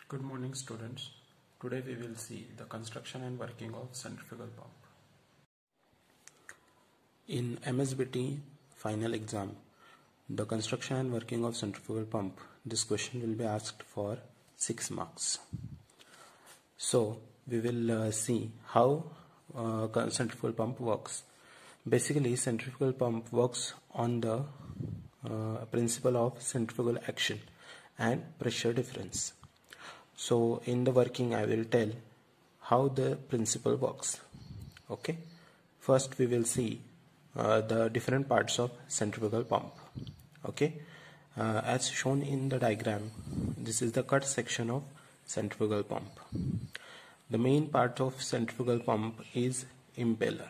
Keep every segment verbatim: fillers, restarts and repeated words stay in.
Good morning, students. Today we will see the construction and working of centrifugal pump. In M S B T final exam, the construction and working of centrifugal pump, this question will be asked for six marks. So we will uh, see how uh, centrifugal pump works. Basically, centrifugal pump works on the uh, principle of centrifugal action and pressure difference. So in the working I will tell how the principle works. Okay, first we will see uh, the different parts of centrifugal pump. Okay, uh, as shown in the diagram, this is the cut section of centrifugal pump. The main part of centrifugal pump is impeller.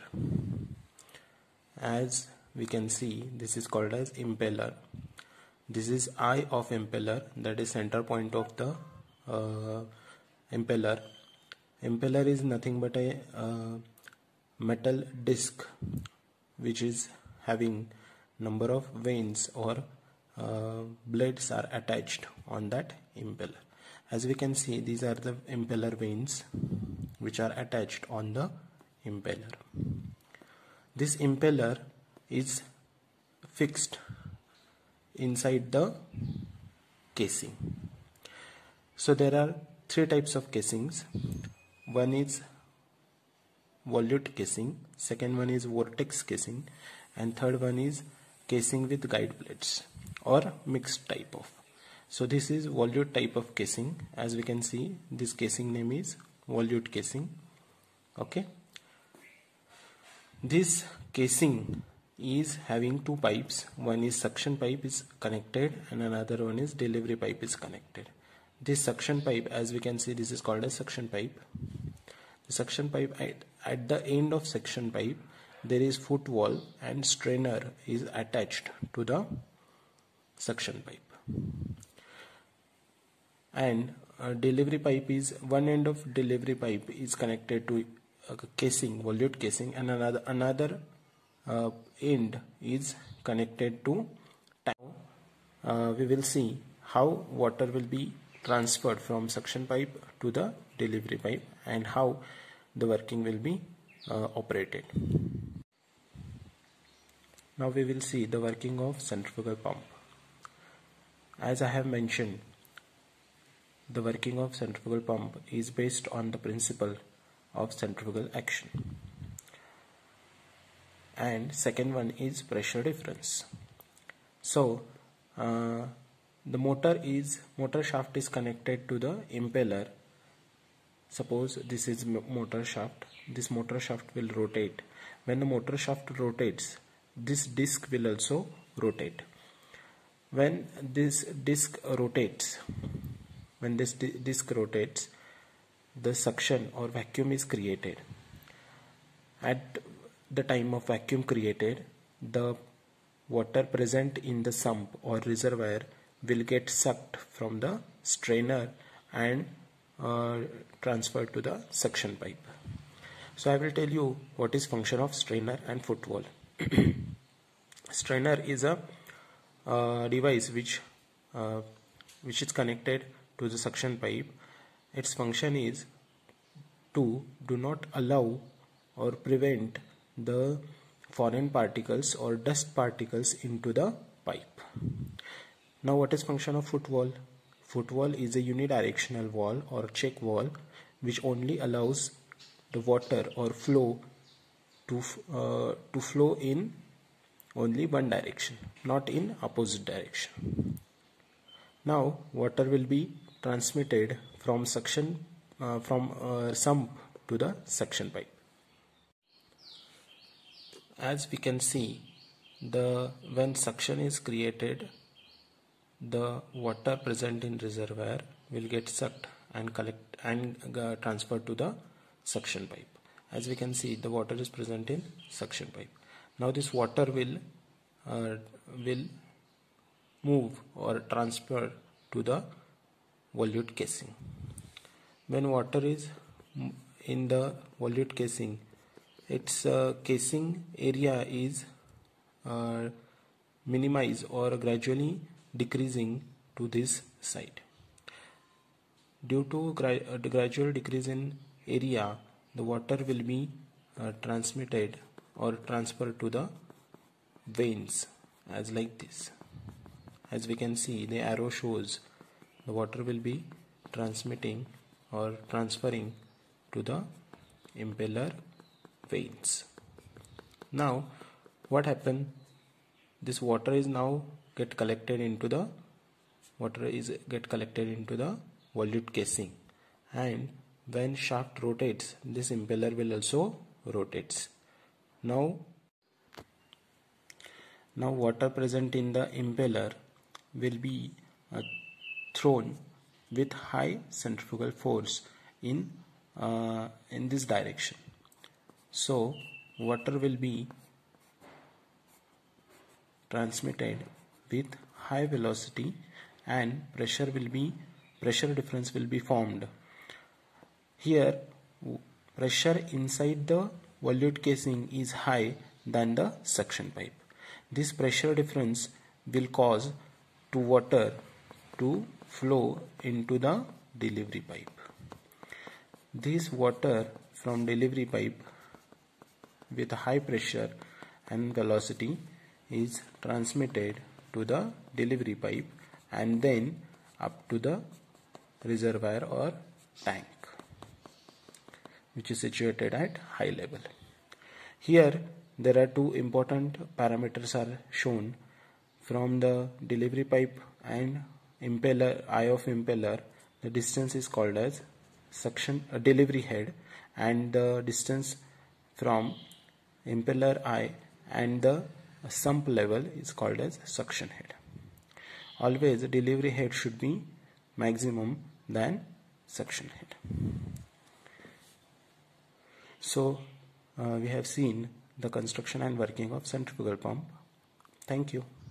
As we can see, this is called as impeller. This is eye of impeller, that is center point of the Uh, impeller. Impeller is nothing but a uh, metal disc which is having number of vanes or uh, blades are attached on that impeller. As we can see, these are the impeller vanes which are attached on the impeller. This impeller is fixed inside the casing. So there are three types of casings. One is volute casing, second one is vortex casing, and third one is casing with guide blades or mixed type of. So this is volute type of casing. As we can see, this casing name is volute casing. Okay, this casing is having two pipes. One is suction pipe is connected and another one is delivery pipe is connected. This suction pipe, as we can see, this is called a suction pipe. The suction pipe, at, at the end of suction pipe there is footwall and strainer is attached to the suction pipe, and a delivery pipe is one end of delivery pipe is connected to a casing, volute casing, and another another uh, end is connected to tank. Uh, we will see how water will be transferred from suction pipe to the delivery pipe and how the working will be uh, operated. Now we will see the working of centrifugal pump. As I have mentioned, the working of centrifugal pump is based on the principle of centrifugal action, and second one is pressure difference. So uh, the motor is motor shaft is connected to the impeller. Suppose this is motor shaft. This motor shaft will rotate. When the motor shaft rotates, this disc will also rotate. When this disc rotates, when this di disc rotates, the suction or vacuum is created. At the time of vacuum created, the water present in the sump or reservoir will get sucked from the strainer and uh, transferred to the suction pipe. So I will tell you what is function of strainer and footwall. Strainer is a uh, device which uh, which is connected to the suction pipe. Its function is to do not allow or prevent the foreign particles or dust particles into the pipe. Now what is function of footwall? Footwall is a unidirectional wall or check wall which only allows the water or flow to uh, to flow in only one direction, not in opposite direction. Now water will be transmitted from suction uh, from uh, sump to the suction pipe. As we can see, the when suction is created, the water present in reservoir will get sucked and collect and uh, transferred to the suction pipe. As we can see, the water is present in suction pipe. Now this water will uh, will move or transfer to the volute casing. When water is in the volute casing, its uh, casing area is uh, minimized or gradually decreasing to this side. due to gra uh, the gradual decrease in area, the water will be uh, transmitted or transferred to the veins as like this. As we can see, the arrow shows the water will be transmitting or transferring to the impeller veins. Now what happened? This water is now get collected into the water is get collected into the volute casing, and when shaft rotates, this impeller will also rotates. Now now water present in the impeller will be uh, thrown with high centrifugal force in uh, in this direction. So water will be transmitted with high velocity, and pressure will be pressure difference will be formed. Here pressure inside the volute casing is high than the suction pipe. This pressure difference will cause to water to flow into the delivery pipe. This water from delivery pipe with high pressure and velocity is transmitted to the delivery pipe and then up to the reservoir or tank, which is situated at high level. Here there are two important parameters are shown. From the delivery pipe and impeller, eye of impeller, the distance is called as suction uh, delivery head, and the distance from impeller eye and the sump level is called as suction head. Always the delivery head should be maximum than suction head. So uh, we have seen the construction and working of centrifugal pump. Thank you.